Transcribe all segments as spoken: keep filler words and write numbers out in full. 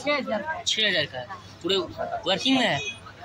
छः हजार छः हजार का है, पूरे वर्किंग में है।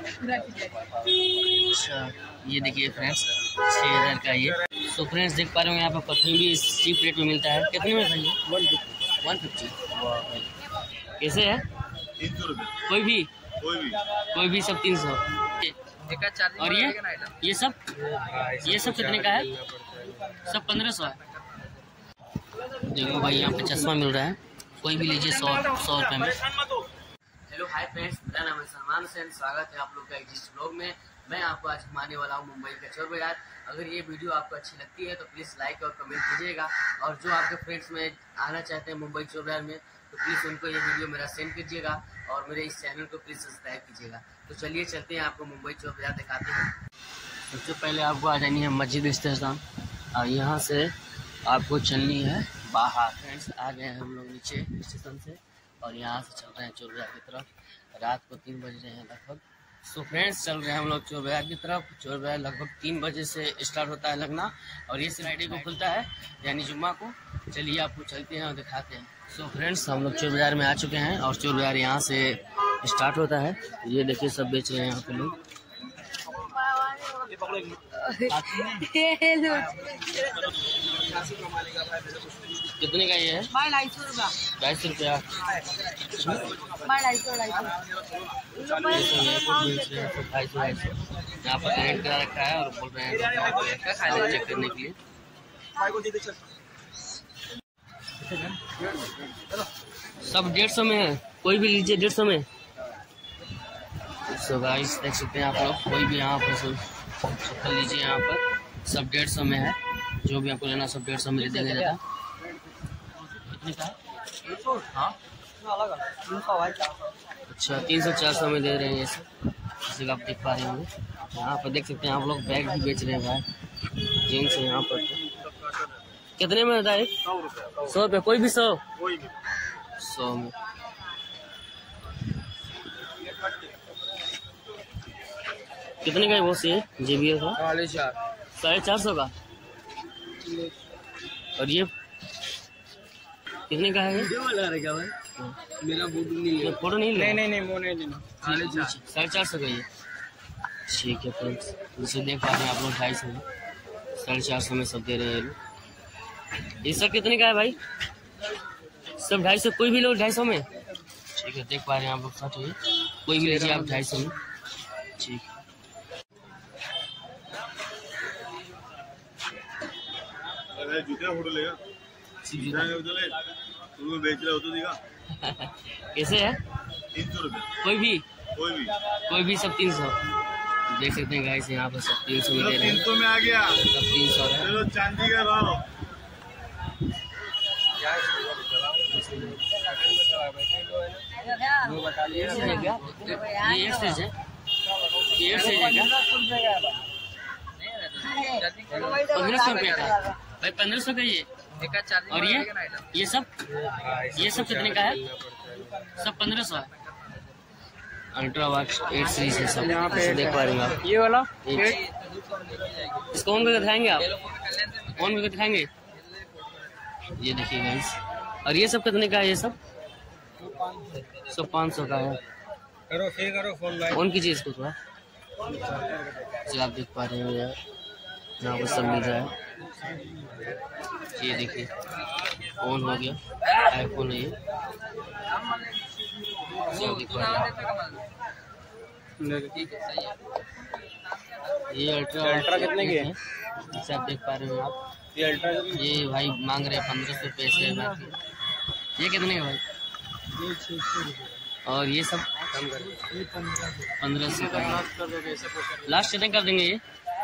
अच्छा ये देखिए फ्रेंड्स छः हजार का ये। सो फ्रेंड्स देख पा रहे हो यहाँ पर परफ्यूम भी चीप रेट में मिलता है। कितने में भाई? वन फिफ्टी वन फिफ्टी कैसे है? तीन सौ रुपये कोई भी कोई भी कोई भी सब तीन सौ। और ये ये सब ये सब कितने का है? सब पंद्रह सौ है। देखो भाई यहाँ पे चश्मा मिल रहा है, कोई भी लीजिए सौ सौ रुपये में। हेलो हाय फ्रेंड्स, मेरा नाम है सलमान हुसैन। स्वागत है आप लोग का इस ब्लॉग में। मैं आपको आज घुमाने वाला हूँ मुंबई का चोर बाजार। अगर ये वीडियो आपको अच्छी लगती है तो प्लीज़ लाइक और कमेंट कीजिएगा, और जो आपके फ्रेंड्स में आना चाहते हैं मुंबई चोर बाजार में तो प्लीज़ उनको ये वीडियो मेरा सेंड कीजिएगा, और मेरे इस चैनल को प्लीज़ सब्सक्राइब कीजिएगा। तो चलिए चलते हैं, आपको मुंबई चोर बाजार दिखाते हैं। सबसे पहले आपको आ जानी है मस्जिद स्टेशन, और यहाँ से आपको चलनी है बाहर। फ्रेंड्स आ गए हैं हम लोग नीचे स्टेशन से, और यहाँ से चल रहे हैं चोर बाजार की तरफ। रात को तीन बज रहे हैं लगभग। सो फ्रेंड्स चल रहे हैं हम लोग चोर बाजार की तरफ। चोर बाजार लगभग तीन बजे से स्टार्ट होता है लगना, और ये फ्राइडे को खुलता है यानी जुम्मा को। चलिए आपको चलते हैं और दिखाते हैं। सो फ्रेंड्स हम लोग चोर बाजार में आ चुके हैं, और चोर बाजार यहाँ से स्टार्ट होता है। ये देखिए सब बेच रहे हैं यहाँ पे लोग। कितने का ये है? ढाई सौ रुपया ढाई सौ रुपया ढाई सौ ढाई सौ यहाँ पर कनेक्ट करा रखा है, और बोल रहे हैं चेक करने के लिए। सब डेढ़ सौ में है, कोई भी लीजिए डेढ़ सौ में। सो गाइस देख सकते हैं आप लोग, कोई भी यहाँ पर सब लीजिए, यहाँ पर सब डेढ़ सौ में है। जो भी आपको लेना सब डेढ़ सौ में देंगे ज़्यादा। कितने का है? हाँ अच्छा तीन सौ चार सौ में दे रहे हैं ये सब, जैसे आप देख पा रहे होंगे। यहाँ पर देख सकते हैं आप लोग, बैग भी बेच रहे हैं भाई जीन्स है यहाँ पर। कितने में होता है? सौ रुपये कोई भी सौ सौ में। कितने का है वो से जे बी एल का? साढ़े चार साढ़े चार सौ का। और ये कितने का है? क्या भाई मेरा फोटो नहीं फोटो नहीं नहीं नहीं नहीं वो नहीं लेना। साढ़े चार सौ का ये। ठीक है फ्रेंड्स, जैसे देख पा रहे हैं आप लोग ढाई सौ में साढ़े चार सौ में सब दे रहे हैं लोग। ये सब कितने का है भाई? सब ढाई सौ, कोई भी लोग ढाई सौ में। ठीक है देख पा रहे हैं आप लोग, सच है कोई भी लीजिए आप ढाई सौ में। ठीक जूते का फोटो लेगा बेच रहा हो तो देगा। कैसे है? तीन सौ रुपये कोई भी कोई भी कोई भी सब तीन सौ। देख सकते हैं गाइस यहाँ पर सब तीन सौ में दे रहे हैं। तीन सौ में आ गया, सब तीन सौ है। चलो चांदी का भाव ये एक साइज है, ये एक साइज है क्या? पंद्रह सौ रुपये का भाई, पंद्रह सौ का ये। और ये ये सब ये सब कितने का है? सब पंद्रह सौ है। अल्ट्रा वाच एट सीरीज है सब, यहाँ पे देख पा रहे हैं आप। ये वाला इसको ऑन करके दिखाएंगे आप? ऑन करके दिखाएंगे। ये देखिए गाइस। और ये सब कितने का है? ये सब सब पाँच सौ का है। करो फिर करो फोन ऑन कीजिए इसको थोड़ा। आप देख पा रहे हो यार, यहाँ पर सब मिल रहा है। ये देखिए ऑन हो गया, आईफोन है ये। ये अल्ट्रा अल्ट्रा कितने के हैं जैसे आप देख पा रहे हो आप? ये अल्ट्रा ये भाई मांग रहे हैं पंद्रह सौ पैसे। ये कितने का भाई? और ये सब पंद्रह सौ का लास्ट कितने कर देंगे? ये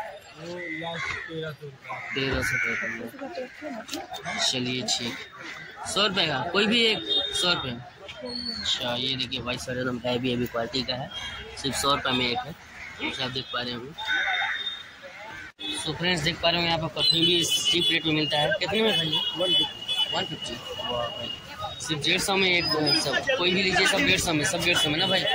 तेरह सौ रुपये। चलिए ठीक, सौ रुपये का कोई भी एक सौ रुपये। अच्छा ये देखिए भाई सर एकदम हैवी हैवी क्वालिटी का है, सिर्फ सौ रुपये में एक है, जैसे आप देख पा रहे हैं। सो फ्रेंड्स देख पा रहे हो यहाँ पर परफ्यूम भी चीप रेट में मिलता है। कितने में भाई? वन फिफ्टी भाई, सिर्फ डेढ़ सौ में एक सब, कोई भी लीजिए सब डेढ़ सौ में, सब डेढ़ सौ में ना भाई।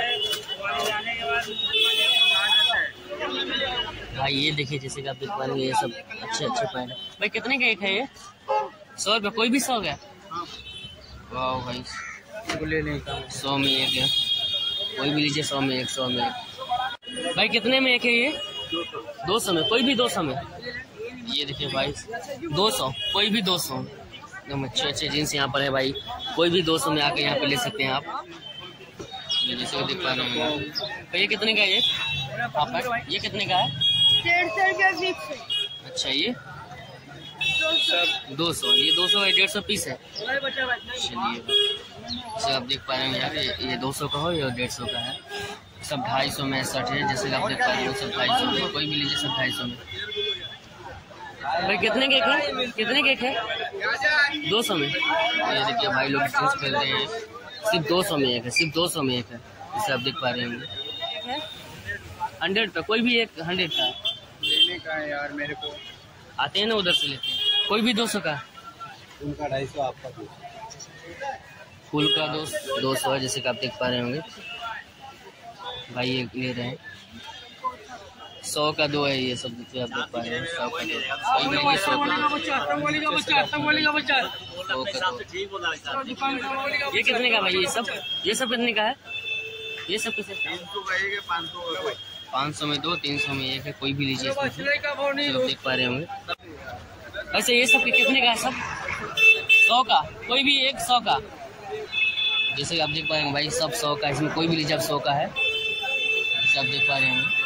भाई ये देखिए जैसे कि आप देख पा रहे हैं, ये सब अच्छे अच्छे पैंट भाई। कितने का एक है ये? सौ रुपये कोई भी सौ का? वाह भाई सौ में एक है, कोई भी लीजिए। सौ में एक, सौ में एक। भाई कितने में एक है ये? दो सौ में, कोई भी दो सौ में। ये देखिए भाई दो सौ, कोई भी दो सौ। एकदम अच्छे अच्छे जीन्स यहाँ पर है भाई, कोई भी दो सौ में आके यहाँ पे ले सकते हैं आप। ये जैसे कि देख पा रहे हैं। तो ये कितने का है ये? आप ये कितने का है? डेढ़ सौ का फिक्स है। अच्छा ये दो सौ, ये दो सौ है, डेढ़ सौ पीस है। चलिए जैसे आप देख पा रहे हैं यार, ये दो सौ का हो या डेढ़ सौ का है। सब ढाई सौ में शर्ट है, जैसे आप देख पा रहे हैं सब ढाई सौ में, कोई भी लीजिए सब ढाई सौ में। भाई कितने केक है? कितने केक है? दो सौ में। ये देखिए भाई लोग जींस पहन रहे हैं, सिर्फ दो सौ में एक है, सिर्फ दो सौ में एक है, जैसे आप देख पा रहे हैं। हंड्रेड का, कोई भी एक हंड्रेड का लेने का है यार मेरे को। आते हैं ना उधर से लेते हैं, कोई भी दो सौ का। उनका ढाई सौ, आपका दो। फुल का दो दो सौ है, जैसे कि आप देख पा रहे होंगे। भाई ये ले रहे हैं सौ का दो है, ये सब जैसे आप देख पा रहे हैं। सौ का दो, कोई भी लीजिए सौ का। ये कितने का भाई? ये सब ये सब कितने का है? ये सब कितने? पाँच सौ में दो, तीन सौ में एक है, कोई भी लीजिए। आप देख पा रहे होंगे। वैसे ये सब कितने का है? सब सौ का, कोई भी एक सौ का, जैसे आप देख पा रहे हैं भाई सब सौ का। इसमें कोई भी लीजिए आप सौ का है, जैसे आप देख पा रहे हैं।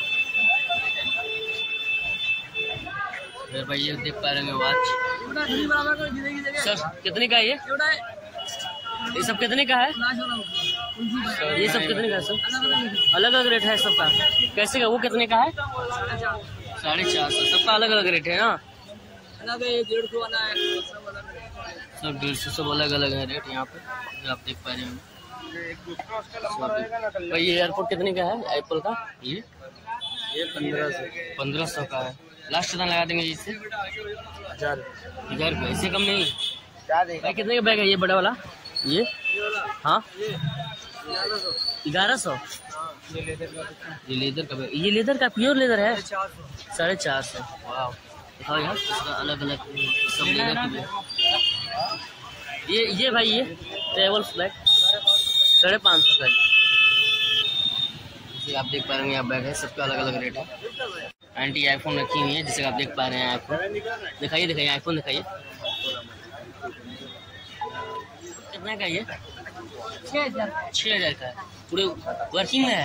फिर भाई ये देख पा रहे हैं वॉच। सर कितने का है ये? ये सब कितने का है? ये सब कितने का है? सब अलग अलग रेट है सबका। कैसे का? वो कितने का है? साढ़े चार सौ। सबका अलग अलग रेट है ना? सब डेढ़ सौ, सब अलग अलग है रेट यहाँ पे, जो आप देख पा रहे हैं। भाई ये एयरपोर्ट कितने का है? एप्पल का ये ये पंद्रह सौ। पंद्रह सौ का है। लास्ट कितना लगा देंगे इससे? हजार हजार रुपये, इससे कम नहीं। भाई कितने का बैग है ये बड़ा वाला? ये हाँ ग्यारह सौ। ये लेदर का बैग, ये लेदर का प्योर लेदर है। साढ़े चार सौ। वाह दिखाओ यार, इसका अलग अलग सब लेदर का। ये ये भाई ये ट्रेवल फ्लैग साढ़े पाँच सौ का। जैसे आप देख पा रहे हैं यहाँ बैग है, सबका अलग अलग रेट है। आंटी आईफोन रखी हुई है, जैसे आप देख पा रहे हैं। आईफोन दिखाइए, दिखाइए आईफोन दिखाइए। कितना का ये? छः हजार छः हजार का है, पूरे वर्किंग में है।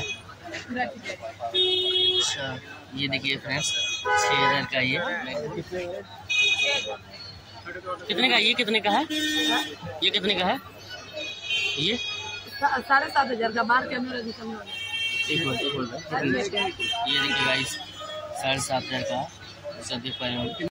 अच्छा ये देखिए फ्रेंड्स, छः हजार का ये। कितने का? ये कितने का है? ये कितने का है? ये साढ़े सात हजार का। बाहर के अंदर एक मिनट, ये देखिए गाइस साढ़े सात हजार का, सब देख पा रहे हो।